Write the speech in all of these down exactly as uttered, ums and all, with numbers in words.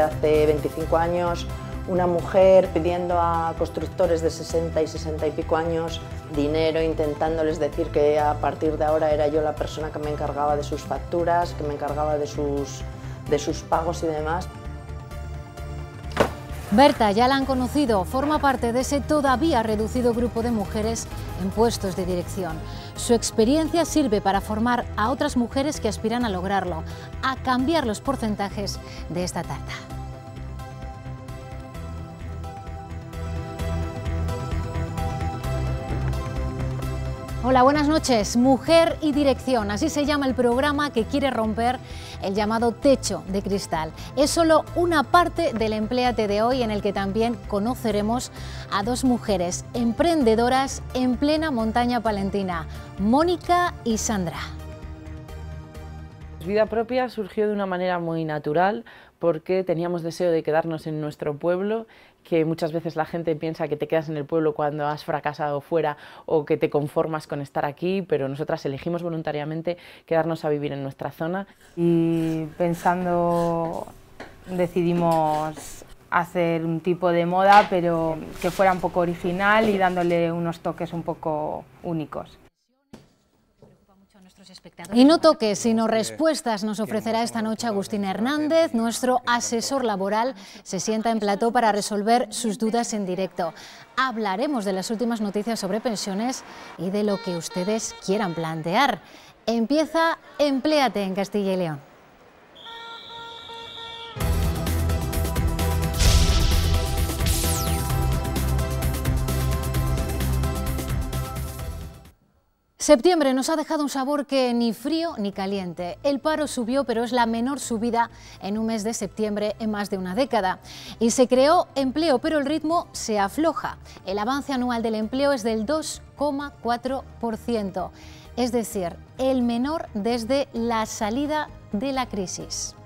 hace veinticinco años, una mujer pidiendo a constructores de sesenta y sesenta y pico años dinero, intentándoles decir que a partir de ahora era yo la persona que me encargaba de sus facturas, que me encargaba de sus, de sus pagos y demás. Berta, ya la han conocido, forma parte de ese todavía reducido grupo de mujeres en puestos de dirección. Su experiencia sirve para formar a otras mujeres que aspiran a lograrlo, a cambiar los porcentajes de esta tarta. Hola, buenas noches. Mujer y Dirección, así se llama el programa que quiere romper el llamado techo de cristal. Es solo una parte del Empléate de hoy, en el que también conoceremos a dos mujeres emprendedoras en plena montaña palentina, Mónica y Sandra. Vida propia surgió de una manera muy natural, porque teníamos deseo de quedarnos en nuestro pueblo, que muchas veces la gente piensa que te quedas en el pueblo cuando has fracasado fuera o que te conformas con estar aquí, pero nosotras elegimos voluntariamente quedarnos a vivir en nuestra zona. Y pensando, decidimos hacer un tipo de moda, pero que fuera un poco original y dándole unos toques un poco únicos. Y no toques, sino respuestas nos ofrecerá esta noche Agustín Hernández, nuestro asesor laboral. Se sienta en plató para resolver sus dudas en directo. Hablaremos de las últimas noticias sobre pensiones y de lo que ustedes quieran plantear. Empieza Empléate en Castilla y León. Septiembre nos ha dejado un sabor que ni frío ni caliente. El paro subió, pero es la menor subida en un mes de septiembre en más de una década. Y se creó empleo, pero el ritmo se afloja. El avance anual del empleo es del dos coma cuatro por ciento, es decir, el menor desde la salida de la crisis.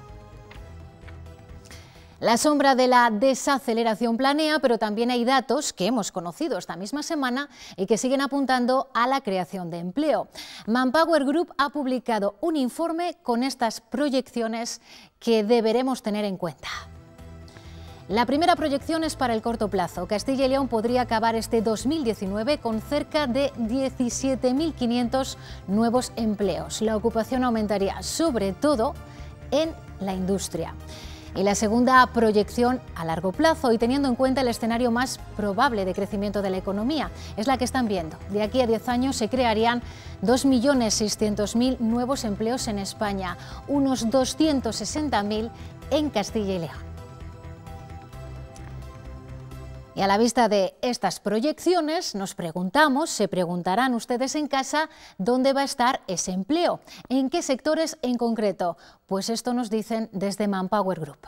La sombra de la desaceleración planea, pero también hay datos que hemos conocido esta misma semana y que siguen apuntando a la creación de empleo. Manpower Group ha publicado un informe con estas proyecciones que deberemos tener en cuenta. La primera proyección es para el corto plazo. Castilla y León podría acabar este dos mil diecinueve con cerca de diecisiete mil quinientos nuevos empleos. La ocupación aumentaría sobre todo en la industria. Y la segunda proyección a largo plazo, y teniendo en cuenta el escenario más probable de crecimiento de la economía, es la que están viendo. De aquí a diez años se crearían dos millones seiscientos mil nuevos empleos en España, unos doscientos sesenta mil en Castilla y León. Y a la vista de estas proyecciones nos preguntamos, se preguntarán ustedes en casa, ¿dónde va a estar ese empleo? ¿En qué sectores en concreto? Pues esto nos dicen desde Manpower Group.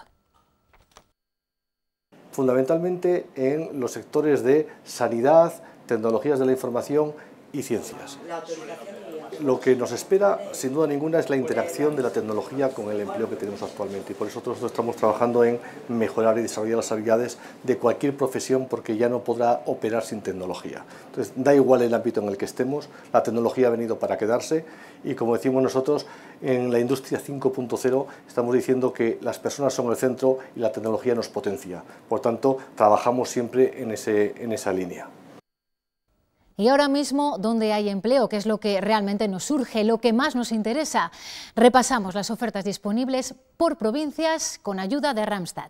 Fundamentalmente en los sectores de sanidad, tecnologías de la información y ciencias. Lo que nos espera, sin duda ninguna, es la interacción de la tecnología con el empleo que tenemos actualmente, y por eso nosotros estamos trabajando en mejorar y desarrollar las habilidades de cualquier profesión, porque ya no podrá operar sin tecnología. Entonces, da igual el ámbito en el que estemos, la tecnología ha venido para quedarse, y como decimos nosotros, en la industria cinco punto cero estamos diciendo que las personas son el centro y la tecnología nos potencia. Por tanto, trabajamos siempre en, ese, en esa línea. Y ahora mismo, ¿dónde hay empleo? ¿Qué es lo que realmente nos surge, lo que más nos interesa? Repasamos las ofertas disponibles por provincias con ayuda de Randstad.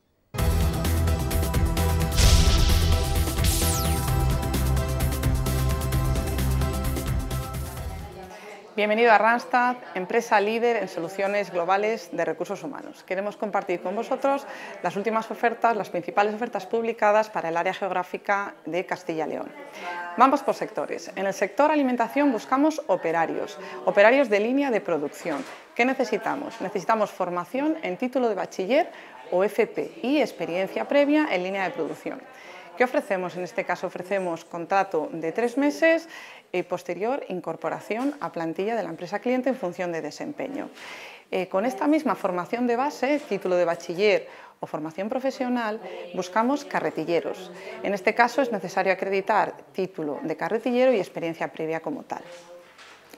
Bienvenido a Randstad, empresa líder en soluciones globales de recursos humanos. Queremos compartir con vosotros las últimas ofertas, las principales ofertas publicadas para el área geográfica de Castilla y León. Vamos por sectores. En el sector alimentación buscamos operarios, operarios de línea de producción. ¿Qué necesitamos? Necesitamos formación en título de bachiller o F P y experiencia previa en línea de producción. ¿Qué ofrecemos? En este caso ofrecemos contrato de tres meses y posterior incorporación a plantilla de la empresa cliente en función de desempeño. Eh, con esta misma formación de base, título de bachiller o formación profesional, buscamos carretilleros. En este caso es necesario acreditar título de carretillero y experiencia previa como tal.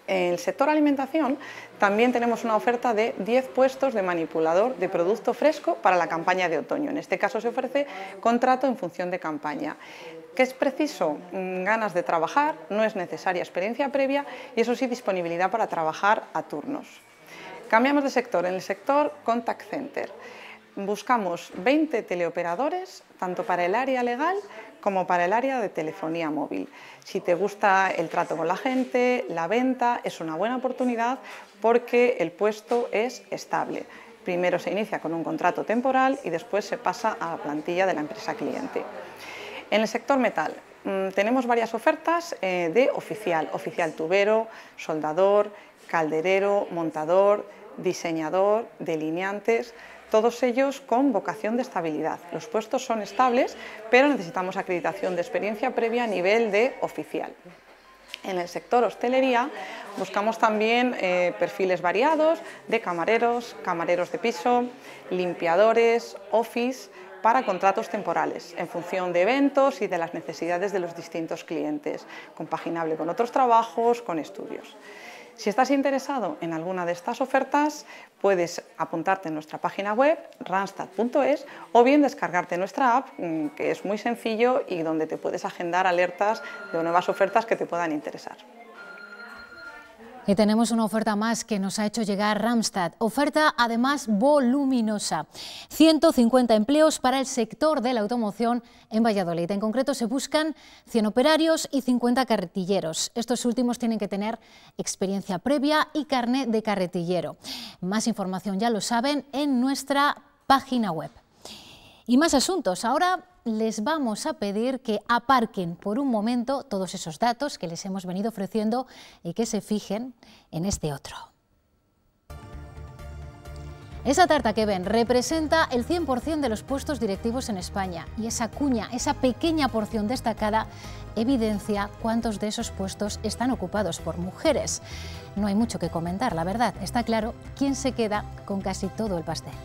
En el sector alimentación también tenemos una oferta de diez puestos de manipulador de producto fresco para la campaña de otoño. En este caso se ofrece contrato en función de campaña. ¿Qué es preciso? Ganas de trabajar, no es necesaria experiencia previa y eso sí, disponibilidad para trabajar a turnos. Cambiamos de sector. En el sector Contact Center buscamos veinte teleoperadores, tanto para el área legal como para el área de telefonía móvil. Si te gusta el trato con la gente, la venta, es una buena oportunidad porque el puesto es estable. Primero se inicia con un contrato temporal y después se pasa a la plantilla de la empresa cliente. En el sector metal mmm, tenemos varias ofertas eh, de oficial, oficial tubero, soldador, calderero, montador, diseñador, delineantes, todos ellos con vocación de estabilidad. Los puestos son estables, pero necesitamos acreditación de experiencia previa a nivel de oficial. En el sector hostelería buscamos también eh, perfiles variados de camareros, camareros de piso, limpiadores, office, para contratos temporales, en función de eventos y de las necesidades de los distintos clientes, compaginable con otros trabajos, con estudios. Si estás interesado en alguna de estas ofertas, puedes apuntarte en nuestra página web, randstad punto es, o bien descargarte nuestra app, que es muy sencillo y donde te puedes agendar alertas de nuevas ofertas que te puedan interesar. Y tenemos una oferta más que nos ha hecho llegar Randstad, oferta además voluminosa. ciento cincuenta empleos para el sector de la automoción en Valladolid. En concreto se buscan cien operarios y cincuenta carretilleros. Estos últimos tienen que tener experiencia previa y carnet de carretillero. Más información, ya lo saben, en nuestra página web. Y más asuntos. Ahora les vamos a pedir que aparquen por un momento todos esos datos que les hemos venido ofreciendo y que se fijen en este otro. Esa tarta que ven representa el cien por cien de los puestos directivos en España y esa cuña, esa pequeña porción destacada, evidencia cuántos de esos puestos están ocupados por mujeres. No hay mucho que comentar, la verdad. Está claro quién se queda con casi todo el pastel.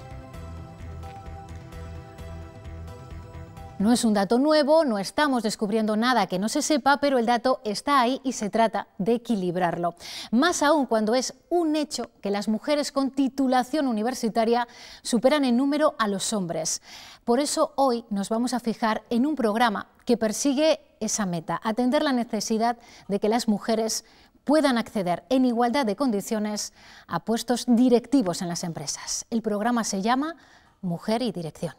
No es un dato nuevo, no estamos descubriendo nada que no se sepa, pero el dato está ahí y se trata de equilibrarlo. Más aún cuando es un hecho que las mujeres con titulación universitaria superan en número a los hombres. Por eso hoy nos vamos a fijar en un programa que persigue esa meta, atender la necesidad de que las mujeres puedan acceder en igualdad de condiciones a puestos directivos en las empresas. El programa se llama Mujer y Dirección.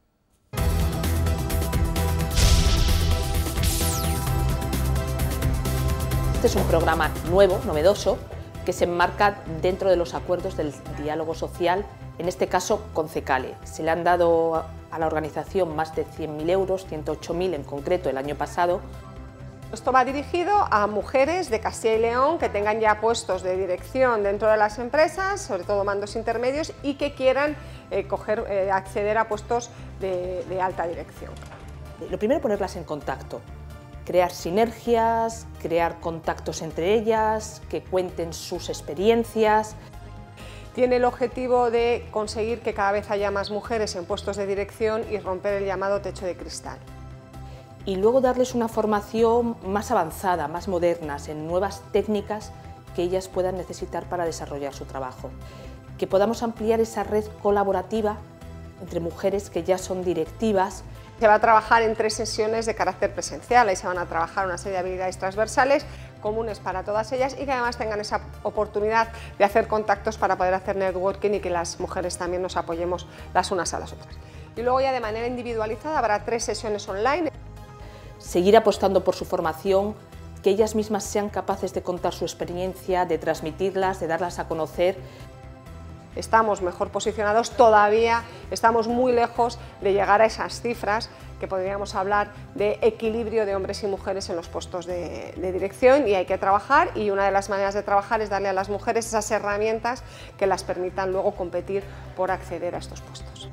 Este es un programa nuevo, novedoso, que se enmarca dentro de los acuerdos del diálogo social, en este caso con CECALE. Se le han dado a la organización más de cien mil euros, ciento ocho mil en concreto el año pasado. Esto va dirigido a mujeres de Castilla y León que tengan ya puestos de dirección dentro de las empresas, sobre todo mandos intermedios, y que quieran eh, coger, eh, acceder a puestos de, de alta dirección. Lo primero, ponerlas en contacto. Crear sinergias, crear contactos entre ellas, que cuenten sus experiencias. Tiene el objetivo de conseguir que cada vez haya más mujeres en puestos de dirección y romper el llamado techo de cristal. Y luego darles una formación más avanzada, más moderna, en nuevas técnicas que ellas puedan necesitar para desarrollar su trabajo. Que podamos ampliar esa red colaborativa entre mujeres que ya son directivas. Se va a trabajar en tres sesiones de carácter presencial, ahí se van a trabajar una serie de habilidades transversales comunes para todas ellas y que además tengan esa oportunidad de hacer contactos para poder hacer networking y que las mujeres también nos apoyemos las unas a las otras. Y luego ya de manera individualizada habrá tres sesiones online. Seguir apostando por su formación, que ellas mismas sean capaces de contar su experiencia, de transmitirlas, de darlas a conocer. Estamos mejor posicionados, todavía estamos muy lejos de llegar a esas cifras que podríamos hablar de equilibrio de hombres y mujeres en los puestos de, de dirección, y hay que trabajar, y una de las maneras de trabajar es darle a las mujeres esas herramientas que las permitan luego competir por acceder a estos puestos.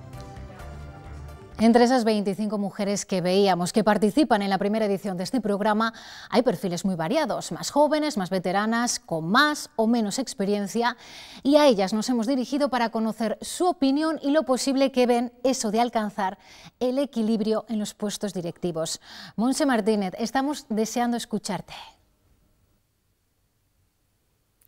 Entre esas veinticinco mujeres que veíamos que participan en la primera edición de este programa, hay perfiles muy variados, más jóvenes, más veteranas, con más o menos experiencia, y a ellas nos hemos dirigido para conocer su opinión y lo posible que ven eso de alcanzar el equilibrio en los puestos directivos. Montse Martínez, estamos deseando escucharte.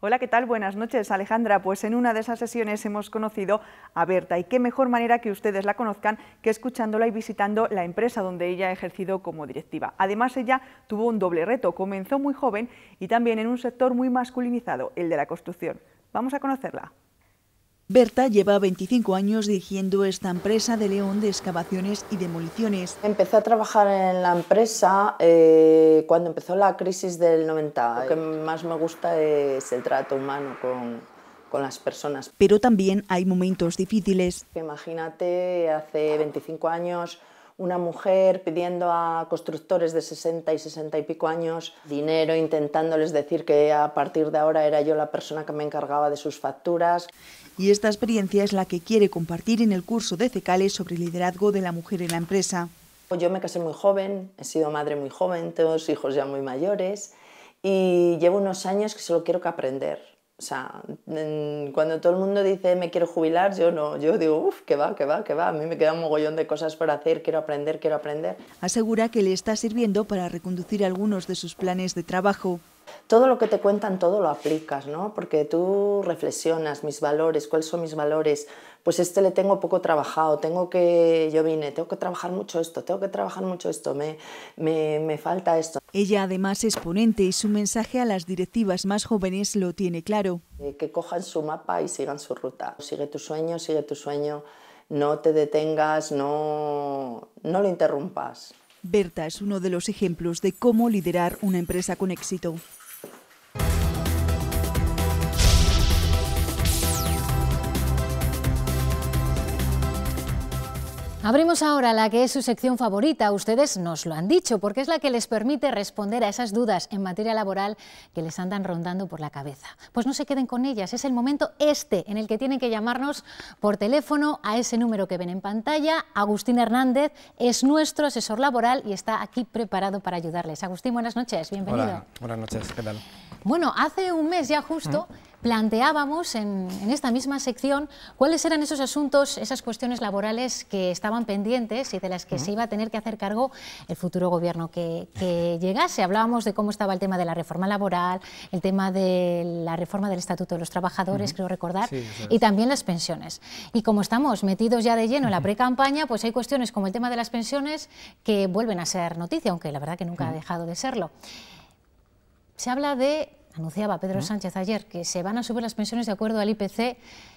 Hola, ¿qué tal? Buenas noches, Alejandra. Pues en una de esas sesiones hemos conocido a Berta y qué mejor manera que ustedes la conozcan que escuchándola y visitando la empresa donde ella ha ejercido como directiva. Además, ella tuvo un doble reto, comenzó muy joven y también en un sector muy masculinizado, el de la construcción. Vamos a conocerla. Berta lleva veinticinco años dirigiendo esta empresa de León de excavaciones y demoliciones. Empecé a trabajar en la empresa eh, cuando empezó la crisis del noventa. Lo que más me gusta es el trato humano con, con las personas. Pero también hay momentos difíciles. Imagínate, hace veinticinco años, una mujer pidiendo a constructores de sesenta y sesenta y pico años dinero, intentándoles decir que a partir de ahora era yo la persona que me encargaba de sus facturas. Y esta experiencia es la que quiere compartir en el curso de CECALES sobre liderazgo de la mujer en la empresa. Yo me casé muy joven, he sido madre muy joven, tengo dos hijos ya muy mayores y llevo unos años que solo quiero que aprender. O sea, cuando todo el mundo dice me quiero jubilar, yo no, yo digo, uff, que va, que va, que va, a mí me queda un mogollón de cosas por hacer, quiero aprender, quiero aprender. Asegura que le está sirviendo para reconducir algunos de sus planes de trabajo. Todo lo que te cuentan, todo lo aplicas, ¿no? Porque tú reflexionas, mis valores, ¿cuáles son mis valores? Pues este le tengo poco trabajado, tengo que, yo vine, tengo que trabajar mucho esto, tengo que trabajar mucho esto, me, me, me falta esto. Ella además es ponente y su mensaje a las directivas más jóvenes lo tiene claro. Que cojan su mapa y sigan su ruta. Sigue tu sueño, sigue tu sueño, no te detengas, no, no lo interrumpas. Berta es uno de los ejemplos de cómo liderar una empresa con éxito. Abrimos ahora la que es su sección favorita, ustedes nos lo han dicho, porque es la que les permite responder a esas dudas en materia laboral que les andan rondando por la cabeza. Pues no se queden con ellas, es el momento este en el que tienen que llamarnos por teléfono a ese número que ven en pantalla. Agustín Hernández es nuestro asesor laboral y está aquí preparado para ayudarles. Agustín, buenas noches, bienvenido. Hola, buenas noches, ¿qué tal? Bueno, hace un mes ya justo uh-huh. planteábamos en, en esta misma sección cuáles eran esos asuntos, esas cuestiones laborales que estaban pendientes y de las que uh-huh. se iba a tener que hacer cargo el futuro gobierno que, que llegase. Hablábamos de cómo estaba el tema de la reforma laboral, el tema de la reforma del Estatuto de los Trabajadores, uh-huh. creo recordar, sí, y también las pensiones. Y como estamos metidos ya de lleno en la pre-campaña, pues hay cuestiones como el tema de las pensiones que vuelven a ser noticia, aunque la verdad que nunca uh-huh. ha dejado de serlo. Se habla de, anunciaba Pedro ¿Mm? Sánchez ayer, que se van a subir las pensiones de acuerdo al I P C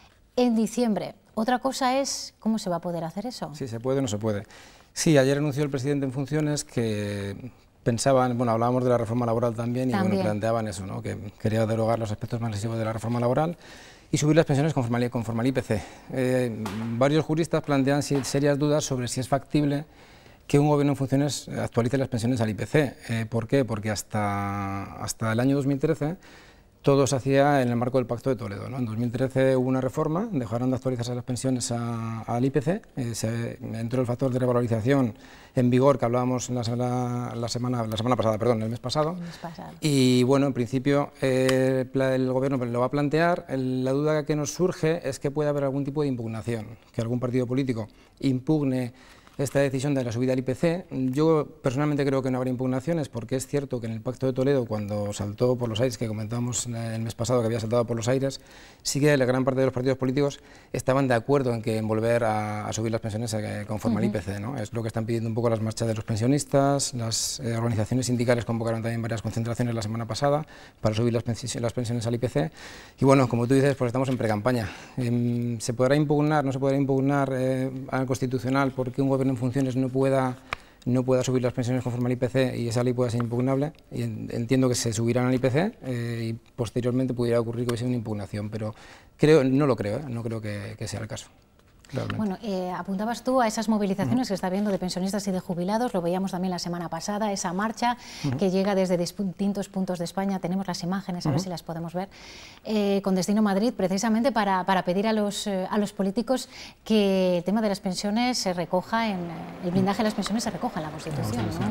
en diciembre. Otra cosa es cómo se va a poder hacer eso. Sí, se puede o no se puede. Sí, ayer anunció el presidente en funciones que pensaban, bueno, hablábamos de la reforma laboral también, también. y bueno, planteaban eso, ¿no? Que quería derogar los aspectos más lesivos de la reforma laboral y subir las pensiones conforme, conforme al I P C. Eh, varios juristas plantean serias dudas sobre si es factible que un gobierno en funciones actualice las pensiones al I P C. Eh, ¿Por qué? Porque hasta, hasta el año dos mil trece todo se hacía en el marco del Pacto de Toledo, ¿no? En dos mil trece hubo una reforma, dejaron de actualizarse las pensiones a, al I P C, eh, se entró el factor de revalorización en vigor que hablábamos la semana, la semana, la semana pasada, perdón, el mes pasado. El mes pasado. Y bueno, en principio eh, el gobierno lo va a plantear. El, la duda que nos surge es que puede haber algún tipo de impugnación, que algún partido político impugne esta decisión de la subida del I P C. Yo personalmente creo que no habrá impugnaciones, porque es cierto que en el Pacto de Toledo, cuando saltó por los aires, que comentábamos el mes pasado que había saltado por los aires, sí que la gran parte de los partidos políticos estaban de acuerdo en que en volver a, a subir las pensiones conforme uh-huh. al I P C, ¿no? Es lo que están pidiendo un poco las marchas de los pensionistas. Las eh, organizaciones sindicales convocaron también varias concentraciones la semana pasada para subir las, pensi las pensiones al I P C. Y bueno, como tú dices, pues estamos en precampaña. Eh, ¿Se podrá impugnar, no se podrá impugnar eh, al Constitucional porque un gobierno en funciones no pueda, no pueda subir las pensiones conforme al I P C y esa ley pueda ser impugnable? Y entiendo que se subirán al I P C eh, y posteriormente pudiera ocurrir que hubiese una impugnación, pero creo, no lo creo, ¿eh? no creo que, que sea el caso. Realmente. Bueno, eh, apuntabas tú a esas movilizaciones uh-huh. que está habiendo de pensionistas y de jubilados, lo veíamos también la semana pasada, esa marcha uh-huh. que llega desde distintos puntos de España, tenemos las imágenes, a uh-huh. ver si las podemos ver, eh, con destino Madrid, precisamente para, para pedir a los, eh, a los políticos que el tema de las pensiones se recoja, en el blindaje de las pensiones se recoja en la Constitución, ¿no?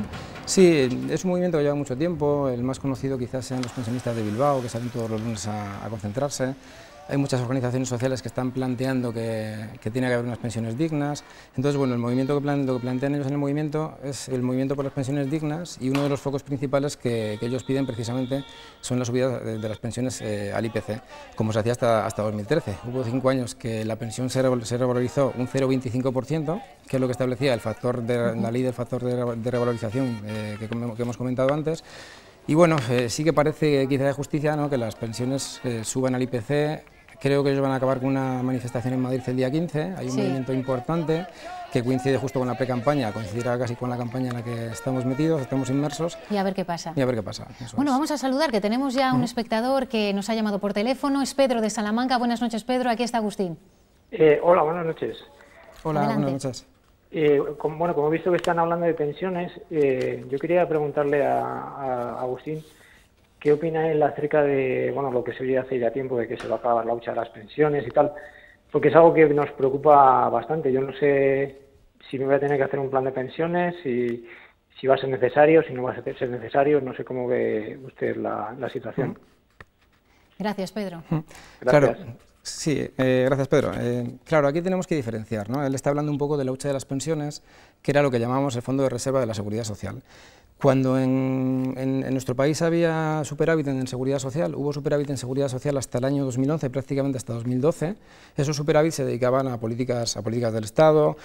Sí, es un movimiento que lleva mucho tiempo, el más conocido quizás sean los pensionistas de Bilbao, que salen todos los lunes a, a concentrarse. hay muchas organizaciones sociales que están planteando que, que tiene que haber unas pensiones dignas. Entonces, bueno, el movimiento que, plan, lo que plantean ellos en el movimiento es el movimiento por las pensiones dignas, y uno de los focos principales que, que ellos piden precisamente son las subidas de, de las pensiones eh, al I P C, como se hacía hasta, hasta dos mil trece. Hubo cinco años que la pensión se, se revalorizó un cero coma veinticinco por ciento, que es lo que establecía el factor de, la ley del factor de, de revalorización eh, que, que hemos comentado antes. Y bueno, eh, sí que parece quizá de justicia, ¿no?, que las pensiones eh, suban al I P C. Creo que ellos van a acabar con una manifestación en Madrid el día quince, hay un sí. movimiento importante que coincide justo con la pre-campaña, coincidirá casi con la campaña en la que estamos metidos, estamos inmersos. Y a ver qué pasa. Y a ver qué pasa. Bueno, es. vamos a saludar, que tenemos ya un uh-huh. espectador que nos ha llamado por teléfono, es Pedro de Salamanca. Buenas noches, Pedro, aquí está Agustín. Eh, hola, buenas noches. Hola, Adelante. buenas noches. Eh, como, bueno, como he visto que están hablando de pensiones, eh, yo quería preguntarle a, a Agustín qué opina él acerca de, bueno, lo que se oye hace ya tiempo de que se va a acabar la lucha de las pensiones y tal, porque es algo que nos preocupa bastante. Yo no sé si me voy a tener que hacer un plan de pensiones, si, si va a ser necesario, si no va a ser necesario, no sé cómo ve usted la, la situación. Gracias, Pedro. Gracias. Claro. Sí, eh, gracias, Pedro. Eh, claro, aquí tenemos que diferenciar, ¿no? Él está hablando un poco de la lucha de las pensiones, que era lo que llamamos el Fondo de Reserva de la Seguridad Social. Cuando en, en, en nuestro país había superávit en Seguridad Social, hubo superávit en Seguridad Social hasta el año dos mil once, prácticamente hasta dos mil doce, esos superávit se dedicaban a políticas, a políticas del Estado,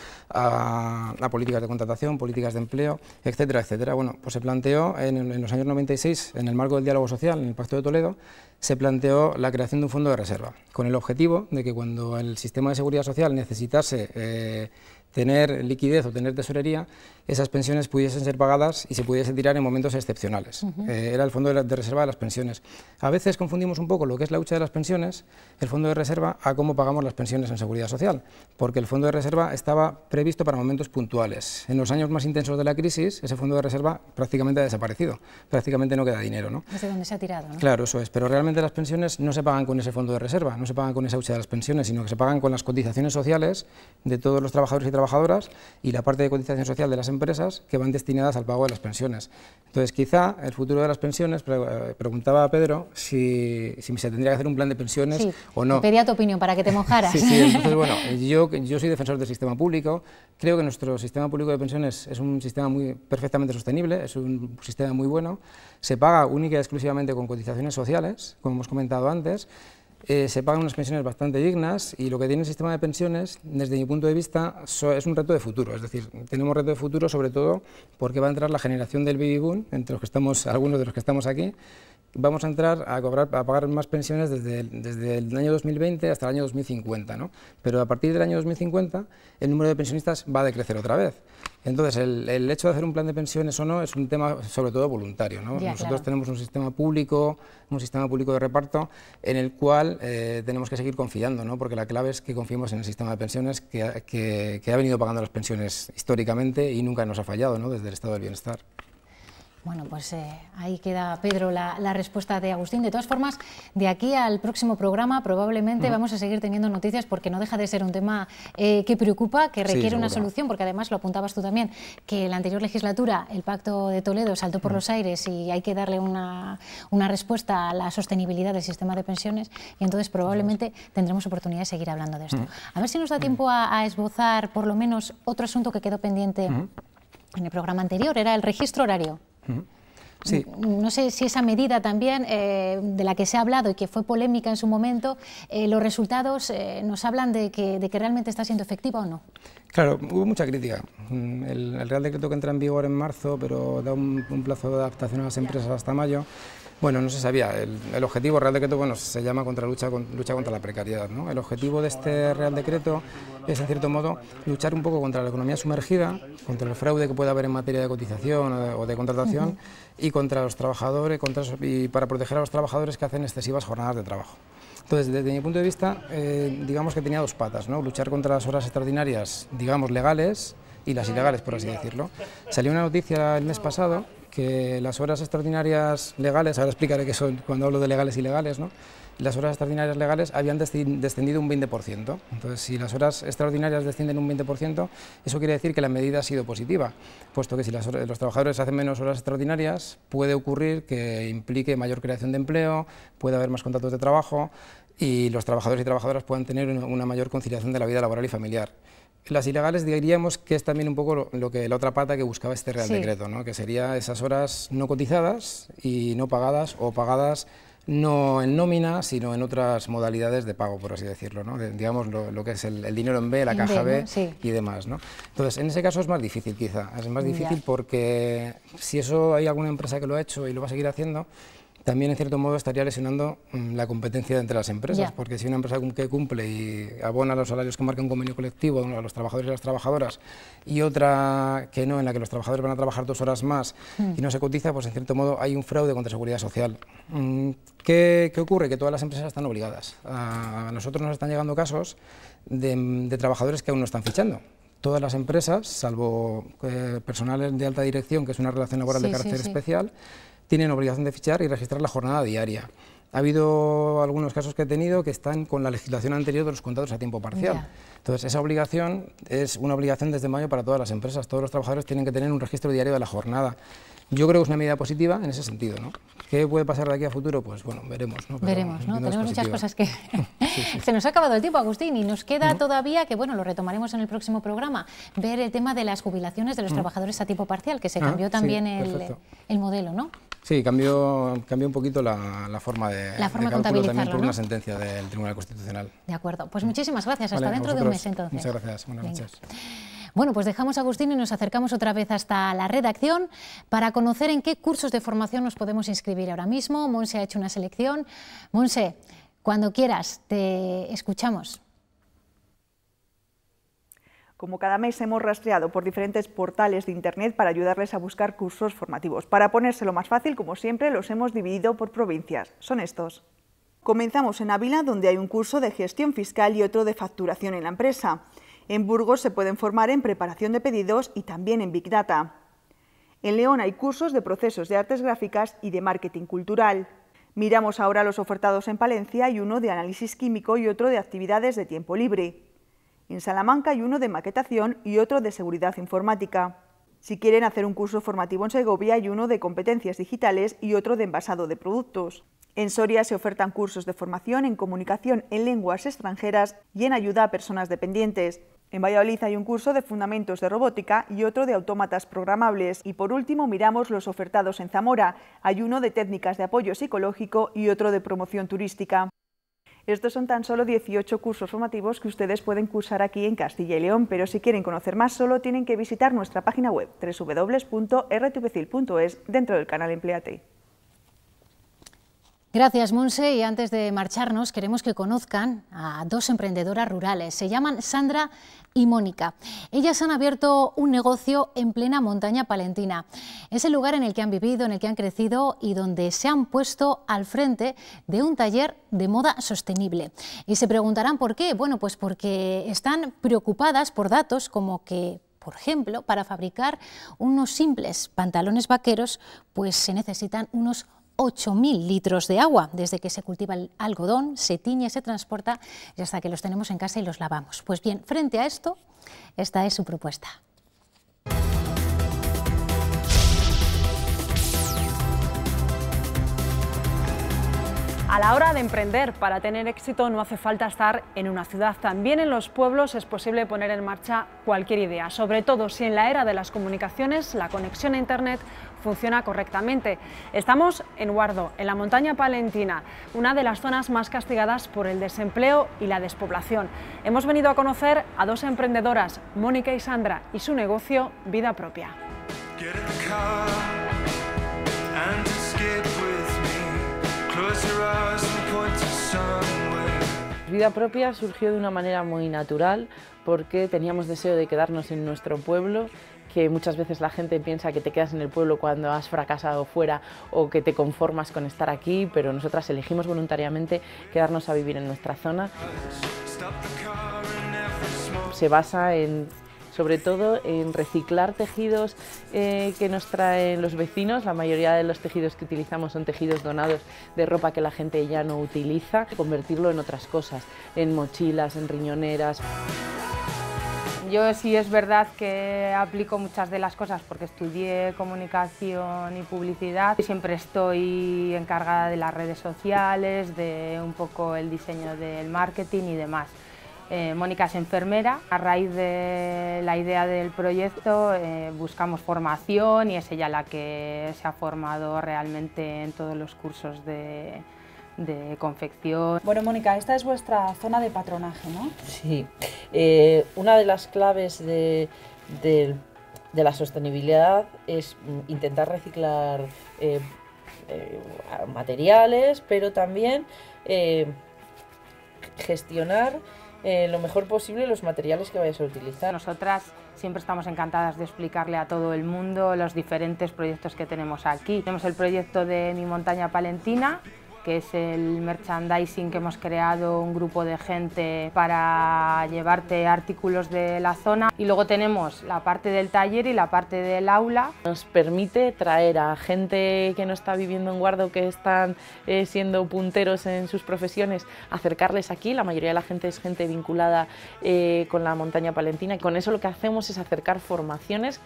a, a políticas de contratación, políticas de empleo, etcétera, etcétera. Bueno, pues se planteó en, en los años noventa y seis, en el marco del diálogo social, en el Pacto de Toledo, se planteó la creación de un fondo de reserva, con el objetivo de que cuando el sistema de seguridad social necesitase eh, tener liquidez o tener tesorería, esas pensiones pudiesen ser pagadas y se pudiesen tirar en momentos excepcionales. Uh-huh. eh, era el fondo de, la, de reserva de las pensiones. A veces confundimos un poco lo que es la hucha de las pensiones, el fondo de reserva, a cómo pagamos las pensiones en seguridad social, porque el fondo de reserva estaba previsto para momentos puntuales. En los años más intensos de la crisis, ese fondo de reserva prácticamente ha desaparecido, prácticamente no queda dinero, ¿no? Desde donde se ha tirado, ¿no? Claro, eso es, pero realmente las pensiones no se pagan con ese fondo de reserva, no se pagan con esa hucha de las pensiones, sino que se pagan con las cotizaciones sociales de todos los trabajadores y trabajadoras y la parte de cotización social de las empresas que van destinadas al pago de las pensiones. Entonces, quizá el futuro de las pensiones, pre preguntaba a Pedro si, si se tendría que hacer un plan de pensiones sí, o no. Pedía tu opinión para que te mojaras. Sí, sí, entonces, bueno, yo, yo soy defensor del sistema público, creo que nuestro sistema público de pensiones es un sistema muy perfectamente sostenible, es un sistema muy bueno, se paga única y exclusivamente con cotizaciones sociales, como hemos comentado antes. Eh, se pagan unas pensiones bastante dignas y lo que tiene el sistema de pensiones, desde mi punto de vista, so, es un reto de futuro. Es decir, tenemos reto de futuro sobre todo porque va a entrar la generación del baby boom, entre los que estamos, algunos de los que estamos aquí. Vamos a entrar a, cobrar, a pagar más pensiones desde el, desde el año dos mil veinte hasta el año dos mil cincuenta, ¿no? Pero a partir del año dos mil cincuenta el número de pensionistas va a decrecer otra vez. Entonces, el, el hecho de hacer un plan de pensiones o no es un tema sobre todo voluntario, ¿no? Ya, Nosotros claro. tenemos un sistema público, un sistema público de reparto en el cual eh, tenemos que seguir confiando, ¿no? Porque la clave es que confiemos en el sistema de pensiones que, que, que ha venido pagando las pensiones históricamente y nunca nos ha fallado, ¿no? Desde el estado del bienestar. Bueno, pues eh, ahí queda, Pedro, la, la respuesta de Agustín. De todas formas, de aquí al próximo programa probablemente uh-huh. vamos a seguir teniendo noticias porque no deja de ser un tema eh, que preocupa, que requiere sí, una solución, porque además lo apuntabas tú también, que en la anterior legislatura el Pacto de Toledo saltó por uh-huh. los aires y hay que darle una, una respuesta a la sostenibilidad del sistema de pensiones y entonces probablemente uh-huh. tendremos oportunidad de seguir hablando de esto. Uh-huh. A ver si nos da tiempo a, a esbozar por lo menos otro asunto que quedó pendiente uh-huh. en el programa anterior, era el registro horario. Sí. No sé si esa medida también, eh, de la que se ha hablado y que fue polémica en su momento, eh, los resultados eh, nos hablan de que, de que realmente está siendo efectiva o no. Claro, hubo mucha crítica. El, el Real Decreto que entra en vigor en marzo, pero da un, un plazo de adaptación a las empresas hasta mayo. Bueno, no se sabía. El, el objetivo Real Decreto, bueno, se llama contra lucha, con, lucha contra la precariedad, ¿no? El objetivo de este Real Decreto es, en cierto modo, luchar un poco contra la economía sumergida, contra el fraude que pueda haber en materia de cotización o de, o de contratación, uh-huh. y contra los trabajadores, contra, y para proteger a los trabajadores que hacen excesivas jornadas de trabajo. Entonces, desde mi punto de vista, eh, digamos que tenía dos patas, ¿no? Luchar contra las horas extraordinarias, digamos, legales, y las ilegales, por así decirlo. Salió una noticia el mes pasado que las horas extraordinarias legales, ahora explicaré qué son cuando hablo de legales y ilegales, ¿no? Las horas extraordinarias legales habían descendido un veinte por ciento. Entonces, si las horas extraordinarias descienden un veinte por ciento, eso quiere decir que la medida ha sido positiva, puesto que si las horas, los trabajadores hacen menos horas extraordinarias, puede ocurrir que implique mayor creación de empleo, puede haber más contratos de trabajo y los trabajadores y trabajadoras puedan tener una mayor conciliación de la vida laboral y familiar. Las ilegales diríamos que es también un poco lo, lo que la otra pata que buscaba este Real sí. Decreto, ¿no? Que sería esas horas no cotizadas y no pagadas o pagadas no en nómina, sino en otras modalidades de pago, por así decirlo, ¿no? De, digamos lo, lo que es el, el dinero en B, la en caja B, B ¿no? sí. y demás, ¿no? Entonces, en ese caso es más difícil quizá, es más difícil ya. Porque si eso hay alguna empresa que lo ha hecho y lo va a seguir haciendo, también en cierto modo estaría lesionando mmm, la competencia entre las empresas, yeah. porque si una empresa que cumple y abona los salarios que marca un convenio colectivo a los trabajadores y las trabajadoras y otra que no, en la que los trabajadores van a trabajar dos horas más mm. y no se cotiza, pues en cierto modo hay un fraude contra seguridad social. Mm, ¿qué, ¿Qué ocurre? Que todas las empresas están obligadas. A nosotros nos están llegando casos de, de trabajadores que aún no están fichando. Todas las empresas, salvo eh, personal de alta dirección, que es una relación laboral sí, de carácter sí, sí. especial, tienen obligación de fichar y registrar la jornada diaria. Ha habido algunos casos que he tenido que están con la legislación anterior de los contratos a tiempo parcial. Yeah. Entonces, esa obligación es una obligación desde mayo para todas las empresas. Todos los trabajadores tienen que tener un registro diario de la jornada. Yo creo que es una medida positiva en ese sentido, ¿no? ¿Qué puede pasar de aquí a futuro? Pues bueno, veremos, ¿no? Pero veremos, ¿no? Tenemos muchas cosas que... sí, sí. Se nos ha acabado el tiempo, Agustín, y nos queda uh-huh. todavía, que bueno, lo retomaremos en el próximo programa, ver el tema de las jubilaciones de los uh-huh. trabajadores a tiempo parcial, que se cambió uh-huh. también sí, el, el modelo, ¿no? Sí, cambió, cambió un poquito la, la forma de, la forma de cálculo también por ¿no? una sentencia del Tribunal Constitucional. De acuerdo, pues muchísimas gracias, hasta vale, dentro de un mes entonces. Muchas gracias, buenas Venga. noches. Bueno, pues dejamos a Agustín y nos acercamos otra vez hasta la redacción para conocer en qué cursos de formación nos podemos inscribir ahora mismo. Monse ha hecho una selección. Monse, cuando quieras, te escuchamos. Como cada mes hemos rastreado por diferentes portales de Internet para ayudarles a buscar cursos formativos. Para ponérselo más fácil, como siempre, los hemos dividido por provincias. Son estos. Comenzamos en Ávila, donde hay un curso de gestión fiscal y otro de facturación en la empresa. En Burgos se pueden formar en preparación de pedidos y también en Big Data. En León hay cursos de procesos de artes gráficas y de marketing cultural. Miramos ahora los ofertados en Palencia y uno de análisis químico y otro de actividades de tiempo libre. En Salamanca hay uno de maquetación y otro de seguridad informática. Si quieren hacer un curso formativo en Segovia hay uno de competencias digitales y otro de envasado de productos. En Soria se ofertan cursos de formación en comunicación en lenguas extranjeras y en ayuda a personas dependientes. En Valladolid hay un curso de fundamentos de robótica y otro de autómatas programables. Y por último miramos los ofertados en Zamora. Hay uno de técnicas de apoyo psicológico y otro de promoción turística. Estos son tan solo dieciocho cursos formativos que ustedes pueden cursar aquí en Castilla y León, pero si quieren conocer más solo tienen que visitar nuestra página web doble u doble u doble u punto r t v c i l punto es dentro del canal Empleate. Gracias, Monse, y antes de marcharnos queremos que conozcan a dos emprendedoras rurales. Se llaman Sandra y Mónica. Ellas han abierto un negocio en plena montaña palentina. Es el lugar en el que han vivido, en el que han crecido y donde se han puesto al frente de un taller de moda sostenible. Y se preguntarán por qué. Bueno, pues porque están preocupadas por datos como que, por ejemplo, para fabricar unos simples pantalones vaqueros, pues se necesitan unos ocho mil litros de agua, desde que se cultiva el algodón, se tiñe, se transporta y hasta que los tenemos en casa y los lavamos. Pues bien, frente a esto, esta es su propuesta. A la hora de emprender, para tener éxito no hace falta estar en una ciudad. También en los pueblos es posible poner en marcha cualquier idea, sobre todo si en la era de las comunicaciones la conexión a Internet funciona correctamente. Estamos en Guardo, en la montaña palentina, una de las zonas más castigadas por el desempleo y la despoblación. Hemos venido a conocer a dos emprendedoras, Mónica y Sandra, y su negocio Vida Propia. Vida Propia surgió de una manera muy natural porque teníamos deseo de quedarnos en nuestro pueblo, que muchas veces la gente piensa que te quedas en el pueblo cuando has fracasado fuera o que te conformas con estar aquí, pero nosotras elegimos voluntariamente quedarnos a vivir en nuestra zona. Se basa en sobre todo en reciclar tejidos eh, que nos traen los vecinos. La mayoría de los tejidos que utilizamos son tejidos donados de ropa que la gente ya no utiliza, convertirlo en otras cosas, en mochilas, en riñoneras. Yo sí es verdad que aplico muchas de las cosas porque estudié comunicación y publicidad. Siempre estoy encargada de las redes sociales, de un poco el diseño del marketing y demás. Eh, Mónica es enfermera. A raíz de la idea del proyecto eh, buscamos formación y es ella la que se ha formado realmente en todos los cursos de, de confección. Bueno, Mónica, esta es vuestra zona de patronaje, ¿no? Sí. Eh, una de las claves de, de, de la sostenibilidad es intentar reciclar eh, eh, materiales, pero también eh, gestionar eh, lo mejor posible los materiales que vayas a utilizar. Nosotras siempre estamos encantadas de explicarle a todo el mundo los diferentes proyectos que tenemos aquí. Tenemos el proyecto de Mi Montaña Palentina, que es el merchandising que hemos creado un grupo de gente para llevarte artículos de la zona. Y luego tenemos la parte del taller y la parte del aula. Nos permite traer a gente que no está viviendo en Guardo, que están eh, siendo punteros en sus profesiones, acercarles aquí. La mayoría de la gente es gente vinculada eh, con la montaña palentina y con eso lo que hacemos es acercar formaciones.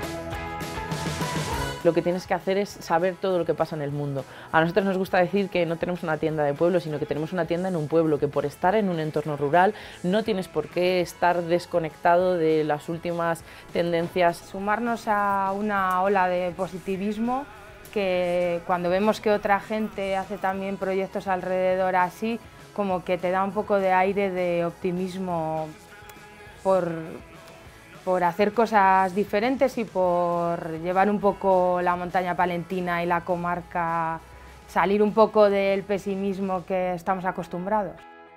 Lo que tienes que hacer es saber todo lo que pasa en el mundo. A nosotros nos gusta decir que no tenemos una tienda de pueblo, sino que tenemos una tienda en un pueblo, que por estar en un entorno rural no tienes por qué estar desconectado de las últimas tendencias. Sumarnos a una ola de positivismo, que cuando vemos que otra gente hace también proyectos alrededor así, como que te da un poco de aire de optimismo por... por hacer cosas diferentes y por llevar un poco la montaña palentina y la comarca, salir un poco del pesimismo que estamos acostumbrados.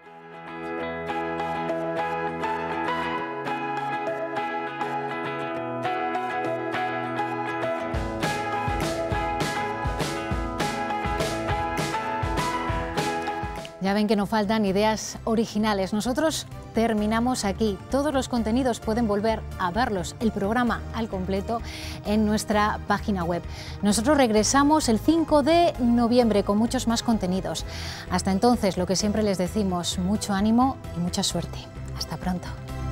Ya ven que no faltan ideas originales. Nosotros terminamos aquí. Todos los contenidos pueden volver a verlos, el programa al completo, en nuestra página web. Nosotros regresamos el cinco de noviembre con muchos más contenidos. Hasta entonces, lo que siempre les decimos, mucho ánimo y mucha suerte. Hasta pronto.